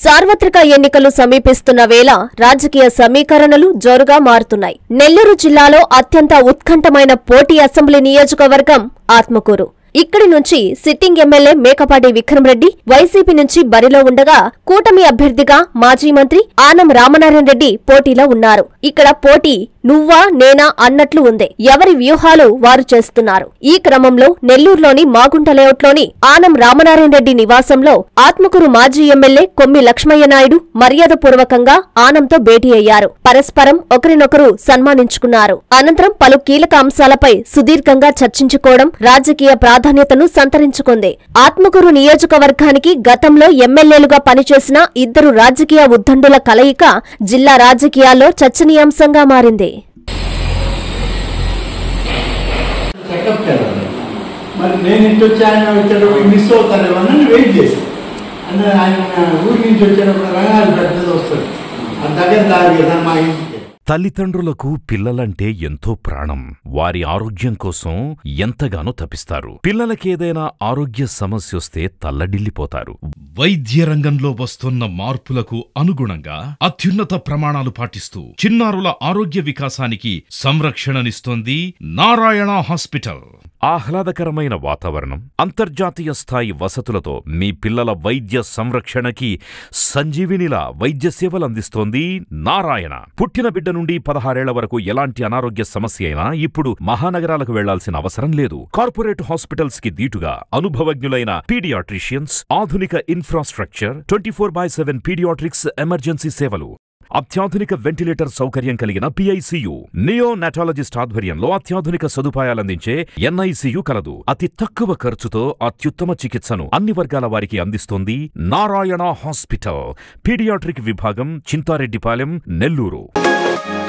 సార్వత్రిక ఎన్నికలు సమీపిస్తున్న వేళ రాజకీయ సమీకరణలు జోరుగా మారుతున్నాయి. నెల్లూరు జిల్లాలో అత్యంత ఉత్కంఠమైన పోటీ అసెంబ్లీ నియోజకవర్గం ఆత్మకూరు. ఇక్కడి నుంచి సిట్టింగ్ ఎమ్మెల్యే మేకపాటి విక్రమరెడ్డి వైసీపీ నుంచి బరిలో ఉండగా కూటమి అభ్యర్థిగా మాజీ మంత్రి ఆనం రామనారాయణ రెడ్డి పోటీలో ఉన్నారు. ఇక్కడ పోటీ నువ్వా నేనా అన్నట్లు ఉంది. ఎవరి వ్యూహాలు వారు చేస్తున్నారు. ఈ క్రమంలో నెల్లూరులోని మాగుంట లేఅవుట్లోని ఆనం రామనారాయణ రెడ్డి నివాసంలో ఆత్మకూరు మాజీ ఎమ్మెల్యే కొమ్మి లక్ష్మయ్య నాయుడు మర్యాదపూర్వకంగా ఆనంతో భేటీ అయ్యారు. పరస్పరం ఒకరినొకరు సన్మానించుకున్నారు. అనంతరం పలు కీలక అంశాలపై సుదీర్ఘంగా చర్చించుకోవడం రాజకీయ ప్రాధాన్యతను సంతరించుకుంది. ఆత్మకూరు నియోజకవర్గానికి గతంలో ఎమ్మెల్యేలుగా పనిచేసిన ఇద్దరు రాజకీయ ఉద్దండుల కలయిక జిల్లా రాజకీయాల్లో చర్చనీయాంశంగా మారింది. మరి నేను ఇంటి వచ్చి ఆయన వచ్చేటప్పుడు మిస్ అవుతారేమో అని వెయిట్ చేశాను. అంటే ఆయన ఊరి నుంచి వచ్చేటప్పుడు రంగాలు పెద్దది వస్తుంది, ఆ దగ్గర దారి కదా మా ఇంటికి. తల్లిదండ్రులకు పిల్లలంటే ఎంతో ప్రాణం. వారి ఆరోగ్యం కోసం ఎంతగానో తపిస్తారు. పిల్లలకేదైనా ఆరోగ్య సమస్యొస్తే తల్లడిల్లిపోతారు. వైద్య రంగంలో వస్తున్న మార్పులకు అనుగుణంగా అత్యున్నత ప్రమాణాలు పాటిస్తూ చిన్నారుల ఆరోగ్య వికాసానికి సంరక్షణనిస్తోంది నారాయణ హాస్పిటల్. ఆహ్లాదకరమైన వాతావరణం, అంతర్జాతీయ స్థాయి వసతులతో మీ పిల్లల వైద్య సంరక్షణకి సంజీవినిలా వైద్య సేవలందిస్తోంది నారాయణ. పుట్టిన బిడ్డ నుండి 16 ఏళ్ల వరకు ఎలాంటి అనారోగ్య సమస్య అయినా ఇప్పుడు మహానగరాలకు వెళ్లాల్సిన అవసరం లేదు. కార్పొరేట్ హాస్పిటల్స్ కి దీటుగా అనుభవజ్ఞులైన పీడియాట్రిషియన్స్, ఆధునిక ఇన్ఫ్రాస్ట్రక్చర్, 24/7 పీడియాట్రిక్స్ ఎమర్జెన్సీ సేవలు, అత్యాధునిక వెంటిలేటర్ సౌకర్యం కలిగిన పిఐసియు, నియోనాటాలజిస్ట్ ఆధ్వర్యంలో అత్యాధునిక సదుపాయాలందించే ఎన్ఐసియు కలదు. అతి తక్కువ ఖర్చుతో అత్యుత్తమ చికిత్సను అన్ని వర్గాల వారికి అందిస్తోంది నారాయణ హాస్పిటల్. పీడియాట్రిక్ విభాగం, చింతారెడ్డిపాలెం, నెల్లూరు.